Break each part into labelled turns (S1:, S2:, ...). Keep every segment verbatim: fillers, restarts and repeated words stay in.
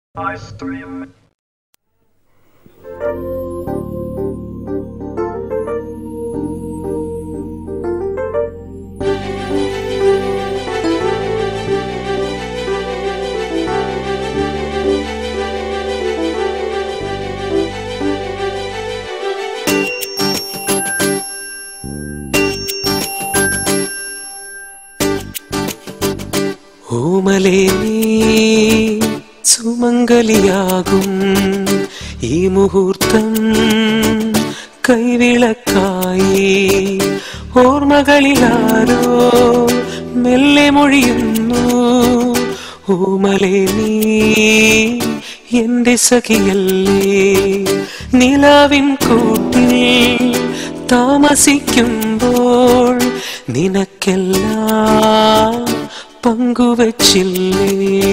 S1: I stream.
S2: ഓമലേ നീ സുമംഗലിയാകും ഈ മുഹൂർത്തം കൈവിളക്കായി ഓർമ്മകളിലാരോ മെല്ലെ മൊഴിയുന്നു. ഓമലേ നീ എന്റെ സഖിയല്ലേ, നിലാവിൻ കൂട്ടിൽ താമസിക്കുമ്പോൾ നിനക്കെല്ലാം പങ്കുവച്ചില്ലേ.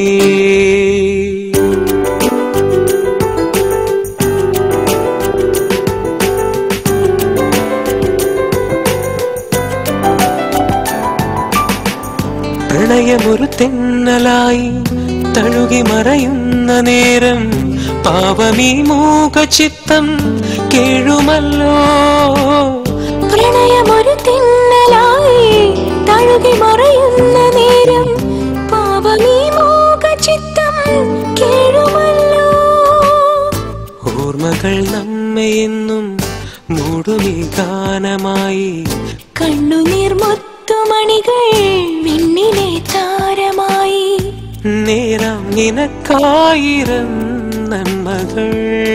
S2: പ്രണയമൊരു തെന്നലായി തഴുകി മറയുന്ന നേരം പാവമീ മൂകചിത്തം കേഴുമല്ലോ.
S3: പ്രണയമൊരു തെന്നലായി തഴുകി മറയുന്ന നേരം പാവമീ മൂകചിത്തം കേഴുമല്ലോ.
S2: ഓർമ്മകൾ നമ്മെയെന്നും മൂടുമീ ഗാനമായി,
S3: കണ്ണുനീർ മുത്തുമണികൾ വിണ്ണിലെ താരമായി.
S2: നേരാം നിനക്കായിരം നന്മകൾ.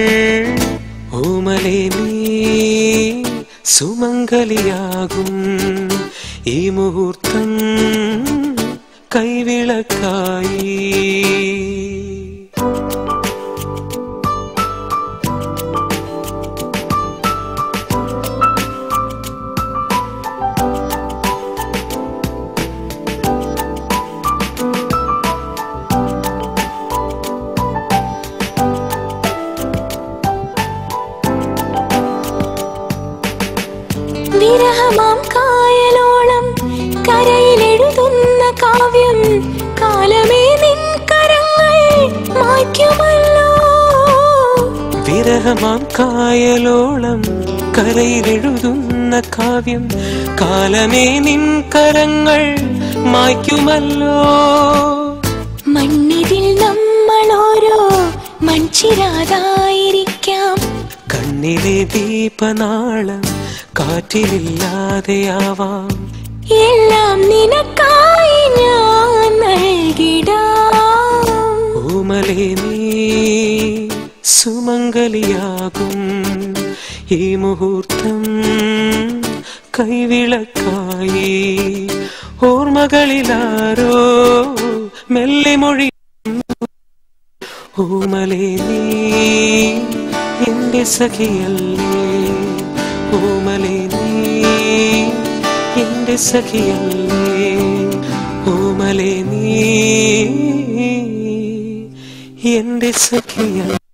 S2: ഓമലേ നീ സുമംഗലിയാകും ഈ മുഹൂർത്തം കൈവിളക്കായി.
S3: വിരഹമാം കായലോളം കരയിലെഴുതുന്ന കാവ്യം കാലമേ നിൻ കരങ്ങൾ മായ്ക്കുമല്ലോ.
S2: വിരഹമാം കായലോളം കരയിലെഴുതുന്ന കാവ്യം കാലമേ നിൻ കരങ്ങൾ മായ്ക്കുമല്ലോ.
S3: മണ്ണിതിൽ നമ്മളോരോ മൺചിരാതായിരിക്കാം,
S2: കണ്ണിലെ ദീപനാളം കാറ്റിലില്ലാതെയാവാം.
S3: എല്ലാം നിനക്കായി ഞാൻ നൽകിടാം.
S2: ഓമലേ നീ സുമംഗലിയാകും ഈ മുഹൂർത്തം കൈവിളക്കായി. ഓർമ്മകളിലാരോ മെല്ലെ മൊഴി. ഓമലേ നീ എന്റെ സഖിയല്ലേ, ഓമലേ നീ എന്റെ സഖിയല്ലേ, ഓമലേ നീ എന്റെ സഖിയല്ലേ.